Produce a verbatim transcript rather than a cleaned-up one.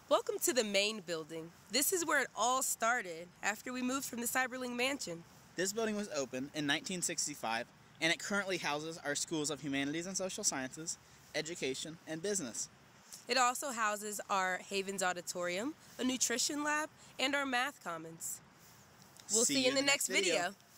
Welcome to the main building. This is where it all started after we moved from the Cyberling Mansion. This building was opened in nineteen sixty-five, and it currently houses our schools of Humanities and Social Sciences, Education, and Business. It also houses our Havens Auditorium, a nutrition lab, and our math commons. We'll see, see you in the next video. video.